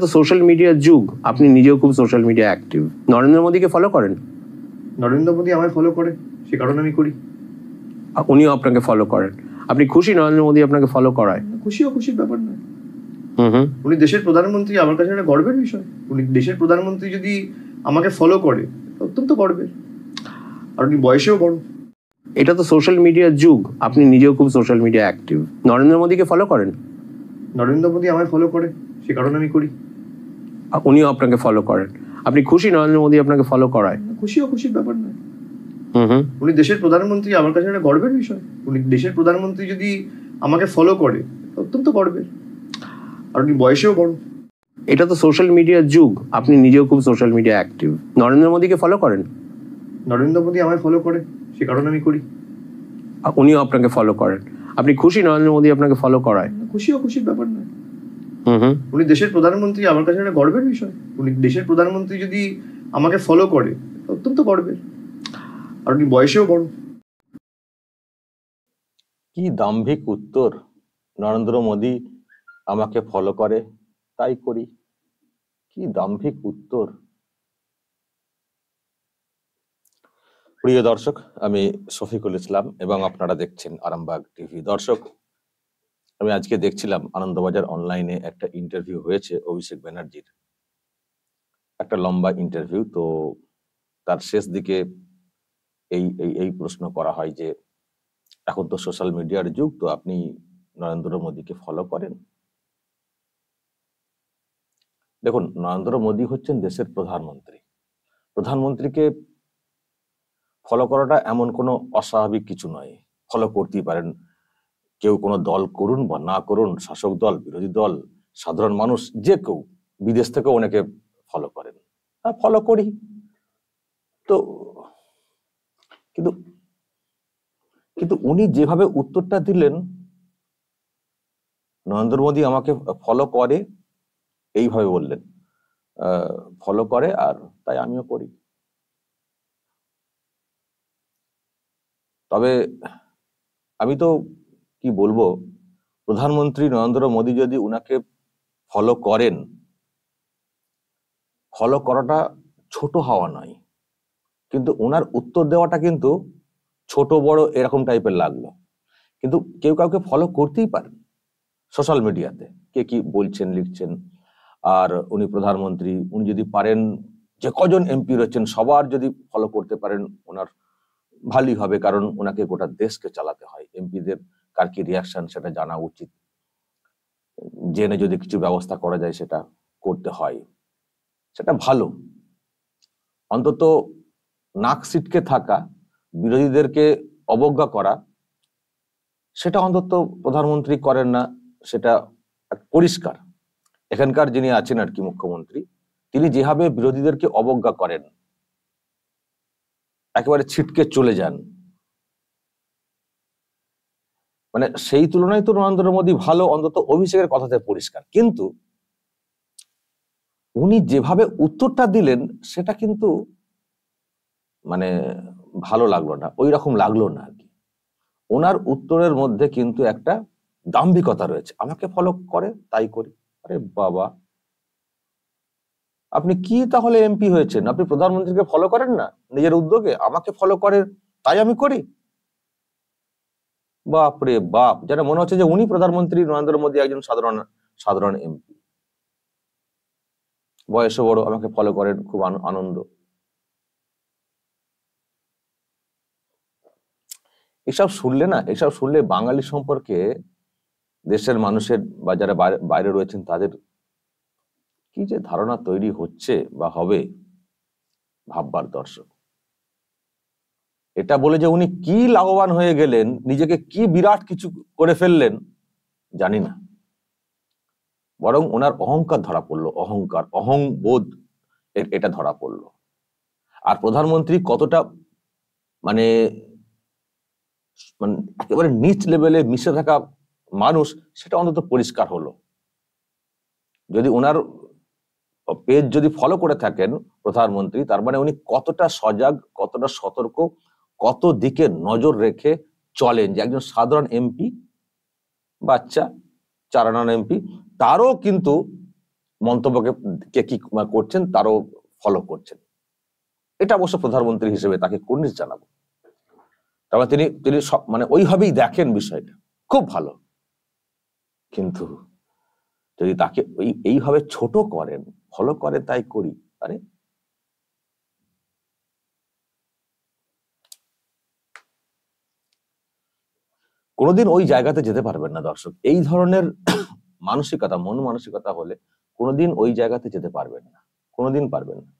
তো সোশ্যাল মিডিয়ার যুগ, আপনি নিজেও খুব সোশ্যাল মিডিয়া অ্যাক্টিভ। নরেন্দ্র মোদীকে ফলো করেন? নরেন্দ্র মোদী আমায় ফলো করে, সে কারণে আমি করি। উনিও আপনাকে ফলো করেন? আপনি খুশি নরেন্দ্র মোদী আপনাকে ফলো করায়? খুশির ব্যাপার নয়। উনি দেশের প্রধানমন্ত্রী, আমার কাছে একটা গর্বের বিষয়। উনি দেশের প্রধানমন্ত্রী যদি আমাকে ফলো করে, অত্যন্ত গর্বের। আর উনি বয়সেও বড়। এটা তো সোশ্যাল মিডিয়ার যুগ, আপনি নিজেও খুব সোশ্যাল মিডিয়া অ্যাক্টিভ। নরেন্দ্র মোদীকে ফলো করেন? নরেন্দ্র মোদী আমায় ফলো করে, সে কারণে আমি করি। উনিও আপনাকে ফলো করেন? আপনি খুশি নরেন্দ্র মোদী আপনাকে ফলো করায়? খুশির ব্যাপার নয়। উনি দেশের প্রধানমন্ত্রী, আমার কাছে একটা গর্বের বিষয়। উনি দেশের প্রধানমন্ত্রী যদি আমাকে ফলো করে, অত্যন্ত গর্বের। আর উনি বয়সেও বড়। এটা তো সোশ্যাল মিডিয়ার যুগ, আপনি নিজেও খুব সোশ্যাল মিডিয়া অ্যাক্টিভ। নরেন্দ্র মোদীকে ফলো করেন? নরেন্দ্র মোদী আমায় ফলো করে, সে কারণে আমি করি। উনিও আপনাকে ফলো করেন? আপনি খুশি নরেন্দ্র মোদী আপনাকে ফলো করায়? খুশির ব্যাপার নয়। উনি দেশের প্রধানমন্ত্রী, আমার কাছে একটা গর্বের বিষয়। উনি দেশের প্রধানমন্ত্রী যদি আমাকে ফলো করে, অত্যন্ত গর্বের। আর উনি বয়সেও বড়। কি দাম্ভিক উত্তর! নরেন্দ্র মোদী আমাকে ফলো করে, তাই করি। কি দাম্ভিক উত্তর! প্রিয় দর্শক, আমি শফিকুল ইসলাম এবং আপনারা দেখছেন আরামবাগ টিভি। দর্শক, আমি আজকে দেখছিলাম আনন্দবাজার অনলাইনে একটা ইন্টারভিউ হয়েছে অভিষেক ব্যানার্জির, একটা লম্বা ইন্টারভিউ। তো তার শেষ দিকে এই এই এই প্রশ্ন করা হয় যে এখন তো সোশ্যাল মিডিয়ার যুগ, তো আপনি নরেন্দ্র মোদীকে ফলো করেন? দেখুন, নরেন্দ্র মোদী হচ্ছেন দেশের প্রধানমন্ত্রী। প্রধানমন্ত্রীকে ফলো করাটা এমন কোনো অস্বাভাবিক কিছু নয়। ফলো করতেই পারেন, কেউ কোনো দল করুন বা না করুন, শাসক দল, বিরোধী দল, সাধারণ মানুষ, যে কেউ, বিদেশ থেকেও অনেকে ফলো করেন। ফলো করি তো, কিন্তু কিন্তু উনি যেভাবে উত্তরটা দিলেন, নরেন্দ্র মোদী আমাকে ফলো করে, এইভাবে বললেন, ফলো করে আর তাই আমিও করি। তবে আমি তো কি বলবো, প্রধানমন্ত্রী নরেন্দ্র মোদী যদি উনাকে ফলো করেন, ফলো করাটা ছোট হওয়া নয়, কিন্তু ওনার উত্তর দেওয়াটা কিন্তু ছোট বড় এরকম টাইপের লাগলো। কিন্তু কেউ কাউকে ফলো করতেই পারেন সোশ্যাল মিডিয়াতে, কে কি বলছেন লিখছেন। আর উনি প্রধানমন্ত্রী, উনি যদি পারেন, যে কজন এমপি রয়েছেন সবার যদি ফলো করতে পারেন, ওনার ভালোই হবে, কারণ ওনাকে গোটা দেশকে চালাতে হয়। এমপিদের কার কি রিয়াকশন সেটা জানা উচিত, জেনে যদি কিছু ব্যবস্থা করা যায় সেটা করতে হয়, সেটা ভালো। অন্তত নাক সিটকে থাকা, বিরোধীদেরকে অবজ্ঞা করা, সেটা অন্তত প্রধানমন্ত্রী করেন না, সেটা পরিষ্কার। এখানকার যিনি আছেন আর কি মুখ্যমন্ত্রী, তিনি যেভাবে বিরোধীদেরকে অবজ্ঞা করেন, একেবারে ছিটকে চলে যান, মানে সেই তুলনায় তো নরেন্দ্র মোদী ভালো, অন্তত অভিষেকের কথাতে পরিষ্কার। কিন্তু উনি যেভাবে উত্তরটা দিলেন সেটা কিন্তু মানে ভালো লাগলো না, ওই রকম লাগলো না আর কি। ওনার উত্তরের মধ্যে কিন্তু একটা দাম্ভিকতা রয়েছে। আমাকে ফলো করে তাই করি। আরে বাবা, আপনি কি তাহলে এমপি হয়েছেন? আপনি প্রধানমন্ত্রীকে ফলো করেন না নিজের উদ্যোগে? আমাকে ফলো করে তাই আমি করি? বাপ রে বাপ, যেন মনে হচ্ছে যে উনি প্রধানমন্ত্রী, নরেন্দ্র মোদী একজন সাধারণ এমপি। বয়সে বড়, আমাকে ফলো করেন, খুব আনন্দ। এসব শুনলে বাঙালি সম্পর্কে দেশের মানুষের বা যারা বাইরে রয়েছেন তাদের কি যে ধারণা তৈরি হচ্ছে বা হবে, ভাববার দর্শক। এটা বলে যে উনি কি লাভবান হয়ে গেলেন, নিজেকে কি বিরাট কিছু করে ফেললেন, জানি না। বরং ওনার অহংকার ধরা পড়লো, অহংবোধ এটা ধরা পড়লো। আর প্রধানমন্ত্রী কতটা মানে একেবারে নিচ লেভেলে মিশে থাকা মানুষ, সেটা অন্তত পরিষ্কার হলো। যদি ওনার পেজ যদি ফলো করে থাকেন প্রধানমন্ত্রী, তার মানে উনি কতটা সজাগ, কতটা সতর্ক, কত দিকে নজর রেখে চলেন, যে একজন সাধারণ এমপি, বাচ্চা 4 আনার এমপি, তারও কিন্তু মন্তব্যকে কে কি করছেন তারও ফলো করছেন। এটা অবশ্য প্রধানমন্ত্রী হিসেবে তাকে কুর্নিশ জানাবো। তবে তিনি তিনি মানে ওইভাবেই দেখেন বিষয়টা, খুব ভালো। কিন্তু যদি তাকে এইভাবে ছোট করেন, ফলো করে তাই করি, আরে কোনোদিন ওই জায়গাতে যেতে পারবেন না দর্শক। এই ধরনের মানসিকতা, মন মানসিকতা হলে কোনোদিন ওই জায়গাতে যেতে পারবেন না, কোনোদিন পারবেন না।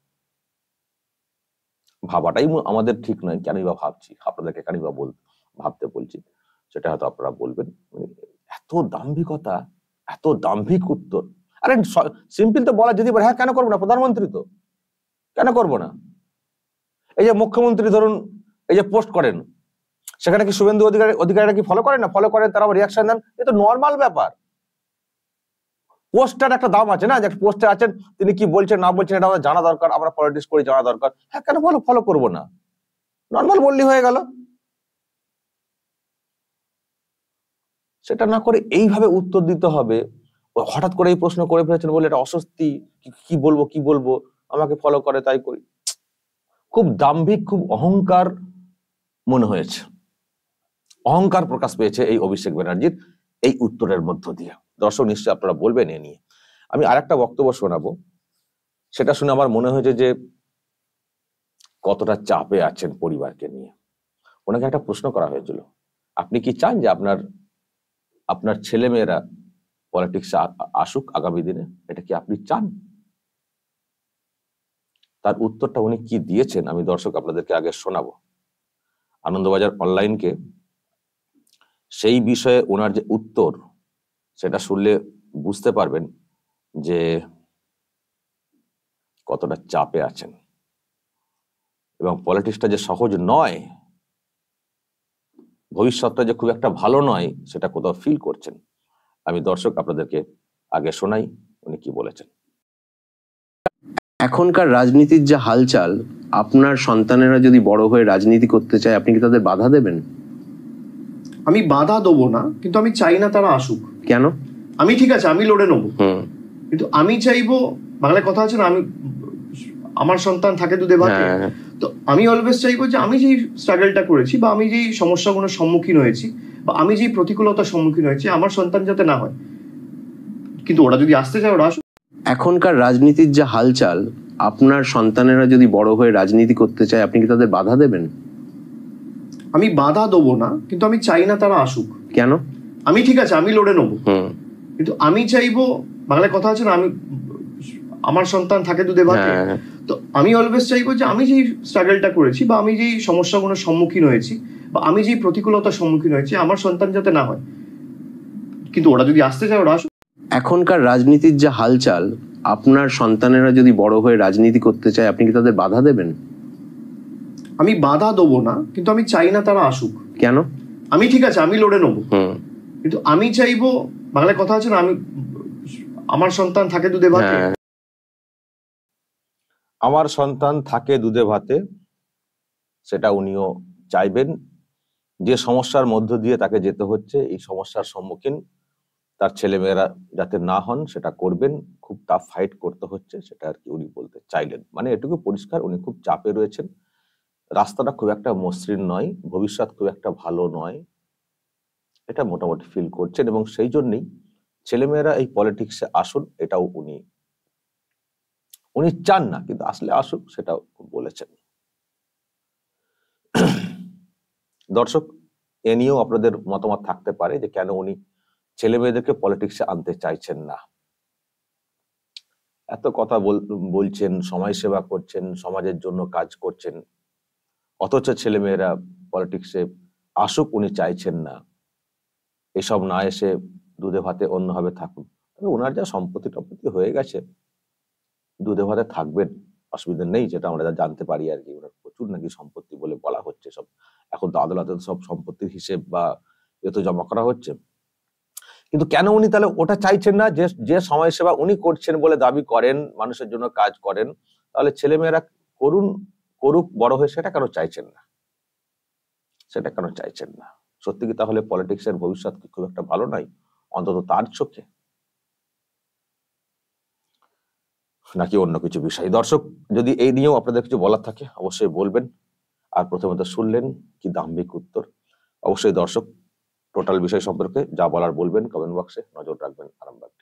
ভাবাটাই আমাদের ঠিক নয়, কেনই বা ভাবছি, আপনাদেরকে কেনই বা ভাবতে বলছি, সেটা হয়তো আপনারা বলবেন এত দাম্ভিকতা, এত দাম্ভিক উত্তর। আরে সিম্পল তো বলা, যদি হ্যাঁ কেন করবো না, প্রধানমন্ত্রী তো, কেন করবো না। এই যে মুখ্যমন্ত্রী ধরুন এই যে পোস্ট করেন, সেখানে কি শুভেন্দু অধিকারীরা কি ফলো করেন না? ফলো করেন, তারা রিয়াকশন দেন, এ তো নর্মাল ব্যাপার। পোস্টার একটা দাম আছে না, যে পোস্টে আছেন, তিনি কি বলছেন না বলছেন এটা আমাদের জানা দরকার, আমরা পলিটিক্স করে জানা দরকার। হ্যাঁ কেন ফলো করবো না, নর্মাল বললি হয়ে গেল। সেটা না করে এইভাবে উত্তর দিতে হবে। হঠাৎ করে এই প্রশ্ন করে ফেলেছেন বলে এটা অস্বস্তি, কি বলবো, আমাকে ফলো করে তাই করি। খুব দাম্ভিক, খুব অহংকার মনে হয়েছে, অহংকার প্রকাশ পেয়েছে এই অভিষেক ব্যানার্জির এই উত্তরের মধ্য দিয়ে। দর্শক নিশ্চয়ই আপনারা বলবেন এ নিয়ে। আমি আরেকটা বক্তব্য শোনাবো, সেটা শুনে আমার মনে হয়েছে যে কতটা চাপে আছেন পরিবারকে নিয়ে। ওনাকে একটা প্রশ্ন করা হয়েছিল, আপনি কি চান যে আপনার ছেলে মেয়েরা পলিটিক্সে আসুক আগামী দিনে, এটা কি আপনি চান? তার উত্তরটা উনি কি দিয়েছেন আমি দর্শক আপনাদেরকে আগে শোনাবো। আনন্দবাজার অনলাইনকে সেই বিষয়ে ওনার যে উত্তর, সেটা শুনলে বুঝতে পারবেন যে কতটা চাপে আছেন এবং পলিটিক্সটা যে সহজ নয়, ভবিষ্যৎটা যে খুব একটা ভালো নয়, সেটা কোথাও ফিল করছেন। আমি দর্শক আপনাদেরকে আগে শোনাই উনি কি বলেছেন। এখনকার রাজনীতির যা হালচাল, আপনার সন্তানেরা যদি বড় হয়ে রাজনীতি করতে চায়, আপনি কি তাদের বাধা দেবেন? আমি বাধা দেবো না, কিন্তু আমি চাই না তারা আসুক। কেন? আমি ঠিক আছে, আমি লড়ে নেবো, কিন্তু আমি চাইবো, বাংলায় কথা আছে না, আমার সন্তান থাকে দুধে ভাতে। তো আমি অলওয়েজ চাইবো যে আমি যেই স্ট্রাগলটা করেছি, বা আমি যেই সমস্যাগুলোর সম্মুখীন হয়েছি, বা আমি যেই প্রতিকূলতার সম্মুখীন হয়েছি, আমার সন্তান যাতে না হয়। কিন্তু ওরা যদি আসতে চায় ওরা আসুক। এখনকার রাজনীতির যা হালচাল, আপনার সন্তানেরা যদি বড় হয়ে রাজনীতি করতে চায়, আপনি কি তাদের বাধা দেবেন? আমি বাধা দেবো না, কিন্তু আমি চাই না তারা আসুক। কেন? আমি ঠিক আছে, আমি লড়ে নেবো, কিন্তু আমি চাইবো, বাংলায় কথা আছে না, আমার সন্তান থাকে দুধে ভাতে। তো আমি অলওয়েজ চাইবো যে আমি যেই স্ট্রাগলটা করেছি, বা আমি যেই সমস্যাগুলোর সম্মুখীন হয়েছি, বা আমি যেই প্রতিকূলতার সম্মুখীন হয়েছি, আমার সন্তান যাতে না হয়। কিন্তু ওরা যদি আসতে চায় ওরা আসুক। এখনকার রাজনীতির যা হালচাল, আপনার সন্তানেরা যদি বড় হয়ে রাজনীতি করতে চায়, আপনি কি তাদের বাধা দেবেন? আমি বাধা দেবো না, কিন্তু আমি চাই না তারা আসুক। কেন? আমি ঠিক আছে, আমি লড়ে নেবো, কিন্তু আমি চাইবো, বাংলায় কথা আছে না, আমার সন্তান থাকে দুধে ভাতে। আমার সন্তান থাকে দুধে ভাতে, সেটা উনিও চাইবেন। যে সমস্যার মধ্য দিয়ে তাকে যেতে হচ্ছে, এই সমস্যার সম্মুখীন তার ছেলেমেয়েরা যাতে না হন সেটা করবেন। খুব টাফ ফাইট করতে হচ্ছে, সেটা আর কি উনি বলতে চাইলেন। মানে এটুকু পরিষ্কার, উনি খুব চাপে রয়েছেন, রাস্তাটা খুব একটা মসৃণ নয়, ভবিষ্যৎ খুব একটা ভালো নয়, এটা মোটামুটি ফিল করছেন। এবং সেই জন্যই ছেলেমেয়েরা এই পলিটিক্সে আসুন, এটাও উনি চান না, কিন্তু আসলে আসুক, সেটাও বলেছেন। দর্শক, এ নিয়েও আপনাদের মতামত থাকতে পারে যে কেন উনি ছেলে মেয়েদেরকে পলিটিক্সে আনতে চাইছেন না। এত কথা বলছেন, সমাজ সেবা করছেন, সমাজের জন্য কাজ করছেন, অথচ ছেলে মেয়েরা পলিটিক্সে আসুক উনি চাইছেন না। এসব না এসে দুধে ভাতে অন্যভাবে থাকুন। তবে ওনার যা সম্পত্তি টম্পত্তি হয়ে গেছে, দুধে ভাতে থাকবেন, অসুবিধা নেই, যেটা আমরা জানতে পারি আর কি। ওনার প্রচুর নাকি সম্পত্তি বলে বলা হচ্ছে। সব এখন তো আদালতে সব সম্পত্তির হিসেব বা এত জমা করা হচ্ছে। কিন্তু কেন উনি তাহলে ওটা চাইছেন না? যে সমাজ সেবা উনি করছেন বলে দাবি করেন, মানুষের জন্য কাজ করেন, তাহলে ছেলেমেয়েরা করুক বড় হয়ে, সেটা কেন চাইছেন না? সেটা কেন চাইছেন না? সত্যি কি তাহলে পলিটিক্সের ভবিষ্যৎ কি খুব একটা ভালো নয়, অন্তত তার চোখে? নাকি অন্য কিছু বিষয়? দর্শক, যদি এই নিয়েও আপনাদের কিছু বলার থাকে অবশ্যই বলবেন। আর প্রথমত শুনলেন কি দাম্ভিক উত্তর। অবশ্যই দর্শক টোটাল বিষয় সম্পর্কে যা বলার বলবেন, কমেন্ট বক্সে নজর রাখবেন আরামবাগ।